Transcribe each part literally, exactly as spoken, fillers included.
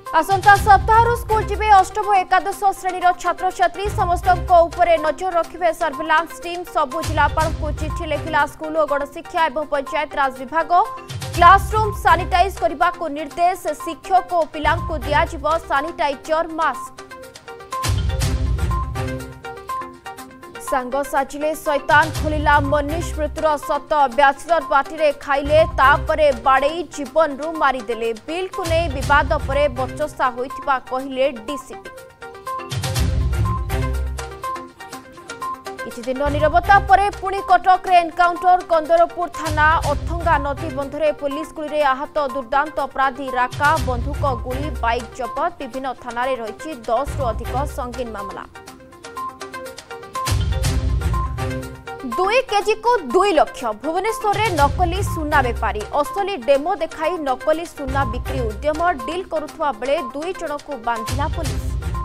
आसंता सप्ताह स्कूल जीवे अष्टम एकादश श्रेणी छात्र छात्री समस्त नजर रखिए सर्विलांस टीम सबु जिलापाल को चिठी लिखिला स्कूल और गणशिक्षा और पंचायत राज विभाग क्लासरूम सानिटाइज करने को निर्देश शिक्षक और पिला दिज्व सानिटाइजर मास्क सांग साजिले शैतान खोलिला मनीष मृत्युर सत ब्याचलर पार्टी खाइले तापरे बाड़े जीवन रु मारिदेले बिल को नहीं बद पर बचसा होइथिबा कहिले डीसीपी किछि दिन निरवता परे पुणी कटक रे एनकाउंटर कंदरपुर थाना अथंगा नदी बंधरे पुलिस गुली आहत दुर्दांत अपराधी राका बंधुक गुली बाइक जबत विभिन्न थाना रे रहिछि दस रु अधिक संगीन मामला दुई केजी को दुई लक्ष भुवनेश्वर में नकली सुना बेपारी असली डेमो देखाई नकली सुना बिक्री उद्यम डील करुवा बेले दुई जन को बांधिला पुलिस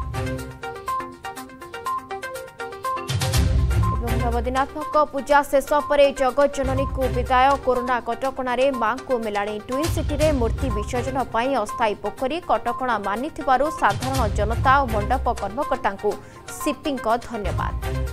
नवदिनात्मक पूजा शेष पर जगत जननी को विदाय कोरोना कटकणारे मां को मिलाणी ट्विन सिटी रे मूर्ति विसर्जन पर अस्थायी पोखरी कटकणा मानि साधारण जनता और मंडप कर्मकर्ता सीपी धन्यवाद।